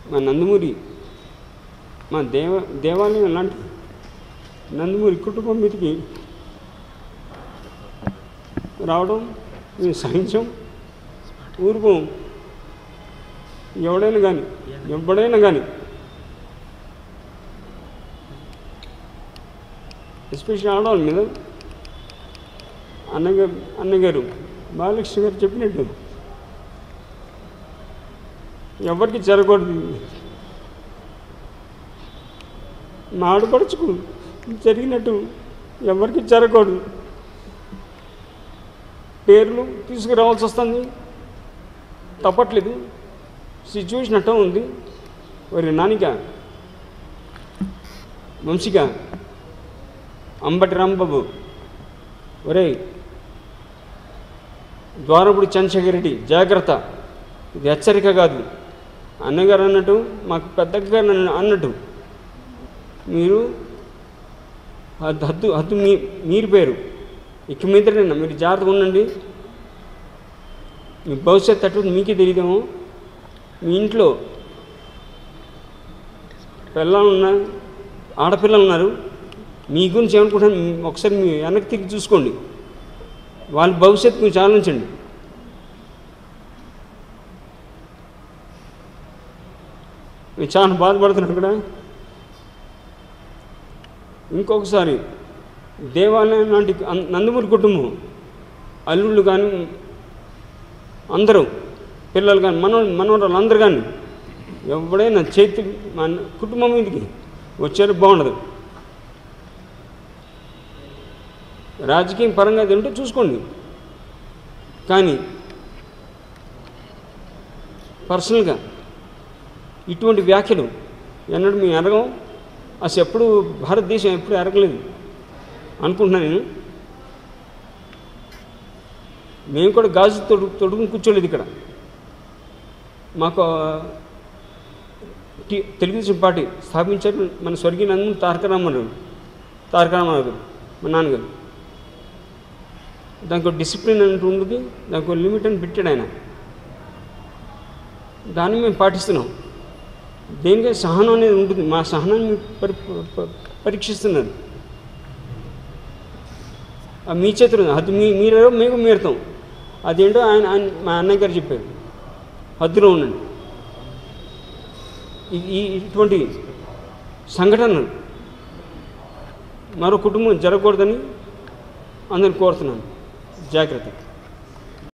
మా నందమూరి మా దేవాలయం లాంటి నందమూరి కుటుంబం మీదకి రావడం మేము సహించం, ఊరుకోం. ఎవడైనా కానీ ఎస్పెషల్లీ ఆడవాళ్ళ మీద అన్నగారు బాలకృష్ణ గారు చెప్పినట్టు ఎవరికి జరగకూడదు. మా ఆడపడుచుకు జరిగినట్టు ఎవరికి జరగకూడదు. పేర్లు తీసుకురావాల్సి వస్తుంది, తప్పట్లేదు. సిచ్యువేషన్ అట్టా ఉంది. ఒరే నానిక, వంశిక, అంబటి రాంబాబు, ఒరే ద్వారపుడి చంద్రశేఖర్ రెడ్డి, జాగ్రత్త. ఇది హెచ్చరిక కాదు. అన్నగారు అన్నట్టు, మాకు పెద్దగా అన్నట్టు మీరు హద్దు మీరిపోయారు. ఇక మీదైనా మీరు జాగ్రత్తగా ఉండండి. మీ భవిష్యత్తు అటు మీకే తెలియదేమో. మీ ఇంట్లో పిల్లలు ఉన్నారు, ఆడపిల్లలు ఉన్నారు. మీ గురించి ఏమనుకుంటాను ఒకసారి మీ వెనక్కి తిరిగి చూసుకోండి. వాళ్ళ భవిష్యత్తు గురించి ఆలోచించండి. మీరు చాలా బాధపడుతున్నారు ఇక్కడ. ఇంకొకసారి దేవాలయం లాంటి నందమూరి కుటుంబం, అల్లుళ్ళు కానీ అందరూ, పిల్లలు కానీ మనవరాలు అందరూ కానీ ఎవడైనా చేతి మన కుటుంబం మీదకి వచ్చారు బాగుండదు. రాజకీయం పరంగా అది ఉంటే చూసుకోండి, కానీ పర్సనల్గా ఇటువంటి వ్యాఖ్యలు ఎన్నడూ మేము ఎరగం. అసలు ఎప్పుడు భారతదేశం ఎప్పుడు ఎరగలేదు అనుకుంటున్నాను నేను. మేము కూడా గాజు తొడుగుని కూర్చోలేదు ఇక్కడ. మాకు తెలుగుదేశం పార్టీ స్థాపించారు మన స్వర్గీయ నందమూరి తారక రామారావు గారు, మా నాన్నగారు. దానికి ఒక డిసిప్లిన్ అంటూ ఉంటుంది, దానికి ఒక లిమిట్ అని పెట్టాడు ఆయన. దాన్ని మేము పాటిస్తున్నాం. దేనికైనా సహనం అనేది ఉంటుంది. మా సహనాన్ని పరీక్షిస్తున్నారు. మీ చేతులు అది మీరెవరో మేము మీరుతాం. అదేంటో ఆయన మా అన్నయ్య గారు చెప్పారు, హద్దులో ఉండండి. ఇటువంటి సంఘటనలు మరో కుటుంబం జరగకూడదని అందరిని కోరుతున్నాను. జాగ్రత్త.